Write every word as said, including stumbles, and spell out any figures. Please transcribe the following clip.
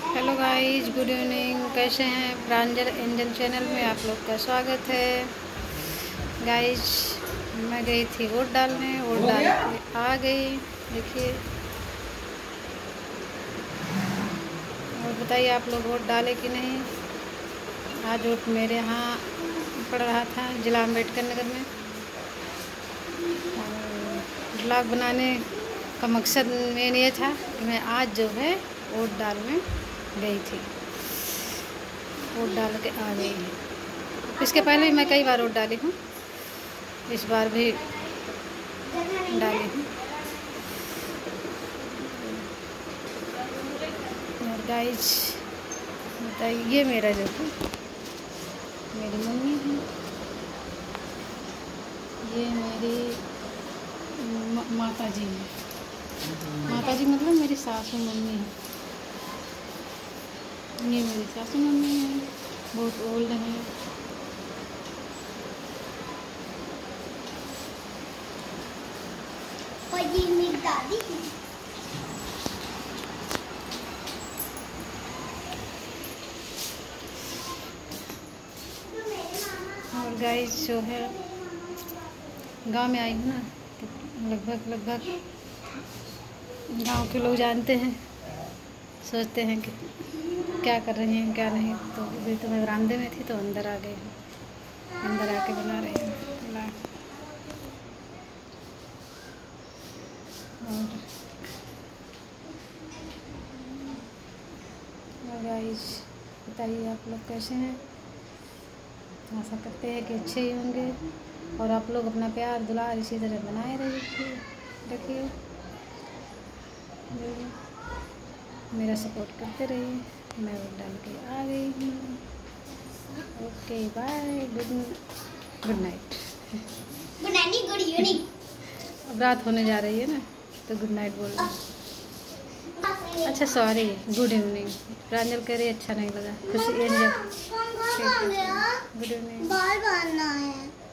Hello guys, good evening. कैसे हैं? प्रांजल angel channel में आप लोग का स्वागत है। गाइस, मैं गई थी वोट डालने, वोट डाल के आ गई। देखिए, और बताइए आप लोग वोट डाले कि नहीं। आज वोट मेरे यहाँ पड़ रहा था, जिला अम्बेडकर नगर में। ब्लॉग बनाने का मकसद मेन ये था कि मैं आज जो है वोट डालने गई थी, वोट डाल के आ गई हूँ। इसके पहले भी मैं कई बार वोट डाली हूँ, इस बार भी डाली हूँ। और गाइस बताइए, ये मेरा जो है मेरी मम्मी है, ये मेरी माता जी है। माता जी मतलब मेरी सासू मम्मी है। ये मेरी सासू मम्मी है, बहुत ओल्ड है। और ये मेरी दादी है। और गाइस जो है गांव में आई हूँ ना, तो लगभग लगभग गांव के लोग जानते हैं, सोचते हैं कि क्या कर रही हैं क्या नहीं। तो अभी तो मैं बरामदे में थी, तो अंदर आ गई हूँ, अंदर आके बना रही हूँ। और गाइस बताइए आप लोग कैसे हैं। आशा करते हैं कि अच्छे ही होंगे, और आप लोग अपना प्यार दुलार इसी तरह बनाए रहिए रखिए, मेरा सपोर्ट करते रहिए। मैं वोट डाल के आ गई हूँ। Okay bye, good good night. Good night, good evening. अब रात होने जा रही है ना, तो गुड नाइट बोल रही हूँ। अच्छा सॉरी, गुड इवनिंग। प्रांजल कह रही अच्छा नहीं लगा, खुशी एंजल। Good evening. बाल बांधना है।